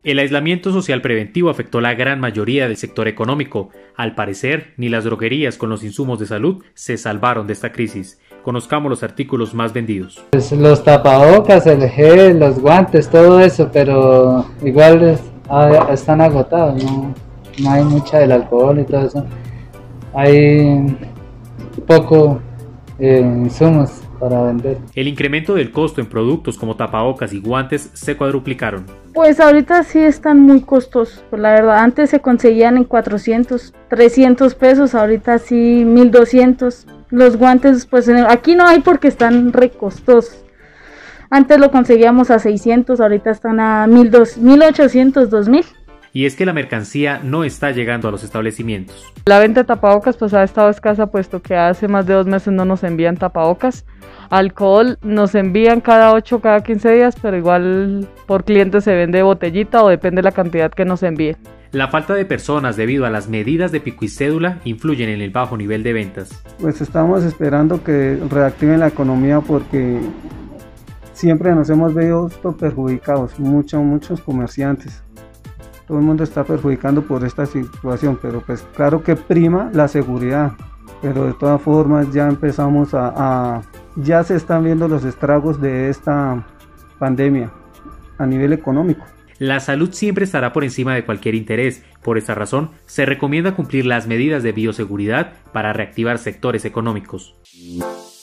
El aislamiento social preventivo afectó la gran mayoría del sector económico. Al parecer, ni las droguerías con los insumos de salud se salvaron de esta crisis. Conozcamos los artículos más vendidos. Pues los tapabocas, el gel, los guantes, todo eso, pero igual están agotados, no hay mucha del alcohol y todo eso. Hay poco insumos para vender. El incremento del costo en productos como tapabocas y guantes se cuadruplicaron. Pues ahorita sí están muy costosos, pues la verdad, antes se conseguían en 400, 300 pesos, ahorita sí 1200. Los guantes pues aquí no hay porque están re costosos. Antes lo conseguíamos a 600, ahorita están a 1800, 2000. Y es que la mercancía no está llegando a los establecimientos. La venta de tapabocas pues ha estado escasa puesto que hace más de 2 meses no nos envían tapabocas. Alcohol nos envían cada 8, cada 15 días, pero igual por cliente se vende botellita o depende de la cantidad que nos envíen. La falta de personas debido a las medidas de pico y cédula influyen en el bajo nivel de ventas. Pues estamos esperando que reactiven la economía porque siempre nos hemos visto perjudicados, muchos comerciantes. Todo el mundo está perjudicando por esta situación, pero pues claro que prima la seguridad, pero de todas formas ya empezamos ya se están viendo los estragos de esta pandemia a nivel económico. La salud siempre estará por encima de cualquier interés. Por esta razón, se recomienda cumplir las medidas de bioseguridad para reactivar sectores económicos.